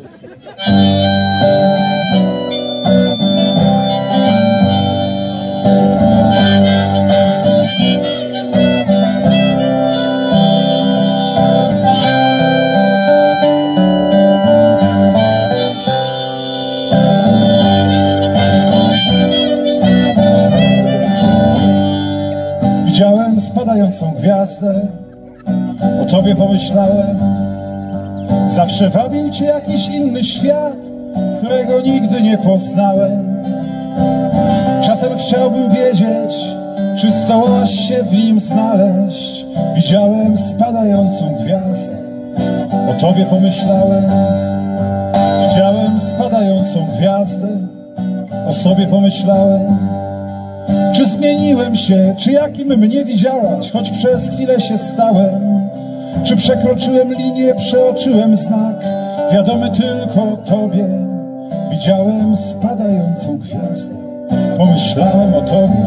Widziałem spadającą gwiazdę, o tobie pomyślałem. Zawsze wabił cię jakiś inny świat, którego nigdy nie poznałem. Czasem chciałbym wiedzieć, czy zdołasz się w nim znaleźć. Widziałem spadającą gwiazdę, o tobie pomyślałem. Widziałem spadającą gwiazdę, o sobie pomyślałem. Czy zmieniłem się, czy jakim mnie widziałaś, choć przez chwilę się stałem? Czy przekroczyłem linię, przeoczyłem znak, wiadomy tylko tobie? Widziałem spadającą gwiazdę, pomyślałem o tobie.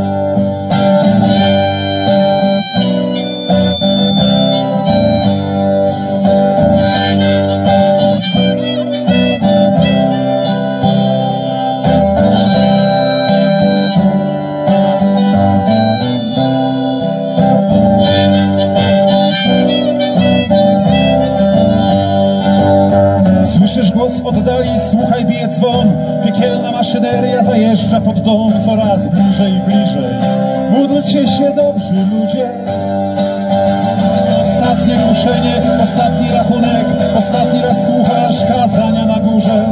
Głos oddali, słuchaj, bije dzwon. Piekielna maszyneria zajeżdża pod dom. Coraz bliżej i bliżej. Módlcie się, dobrzy ludzie. Ostatnie kuszenie, ostatni rachunek. Ostatni raz słuchasz kazania na górze.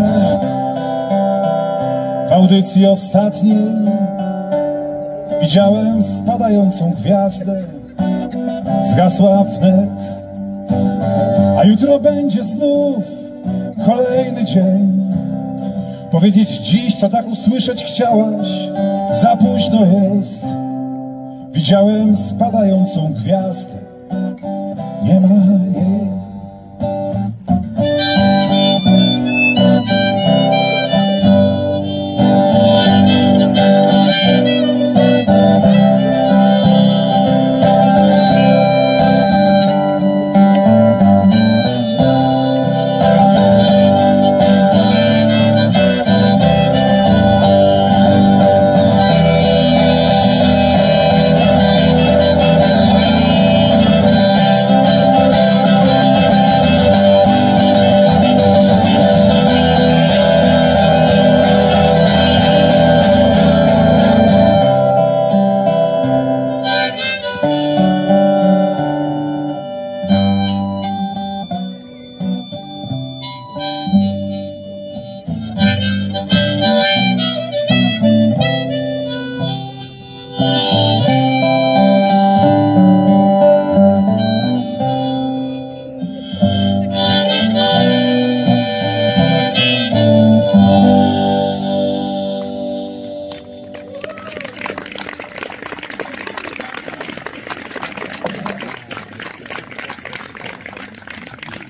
W audycji ostatniej widziałem spadającą gwiazdę. Zgasła wnet, a jutro będzie znów kolejny dzień. Powiedzieć dziś, co tak usłyszeć chciałaś, za późno jest. Widziałem spadającą gwiazdę, nie ma jej.